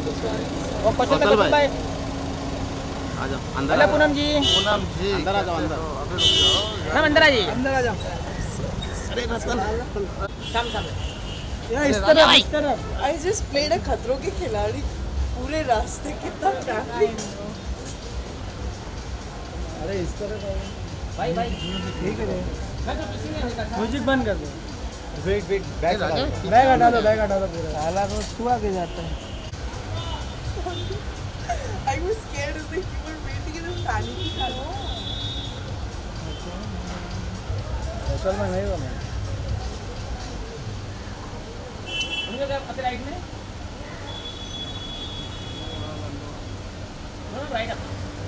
कौशल भाई आ जाओ अंदर। हेलो पूनम जी। अंदर आ जाओ अंदर। मैम अंदर आ जाइए। अंदर आ जाओ। अरे रतन इस तरफ I just played a खतरों के खिलाड़ी पूरे रास्ते कितना ट्रैफिक। अरे इस तरफ भाई भाई ठीक है। मैं तो किसी ने नहीं म्यूजिक बंद कर दो। वेट बैग बैग हटा दो पूरा। साला को छुआ के जाता है। I was scared as like you were waiting in a panic. असल में नहीं बना। हम लोग अपने राइट में right up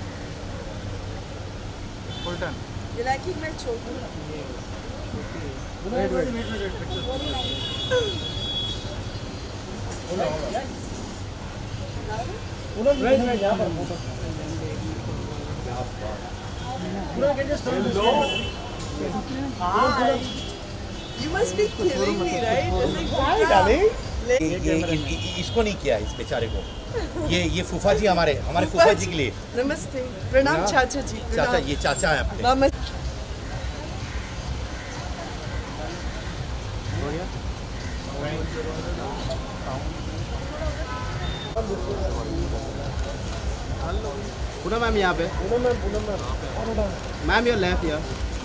full turn. You like it, मैं छोटू। You must be killing me, right? Like, Hi, darling. इसको नहीं किया इस बेचारे को। ये फूफा जी हमारे फूफा जी के लिए। नमस्ते, प्रणाम चाचा जी। चाचा ये चाचा है अपने। नमस्ते। पूनम मैम यहाँ पे। मैम योर लेफ्ट यार।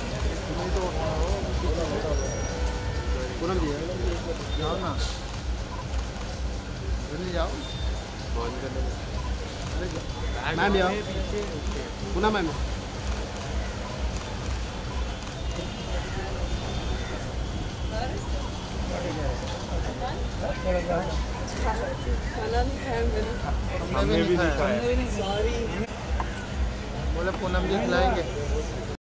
पूनम जी जाओ ना जल्दी जाओ। मैम यार पूनम मैम खाना नहीं खाया मैंने। हमने भी नहीं खाया। सॉरी। बोले पूनम जी खिलाएंगे।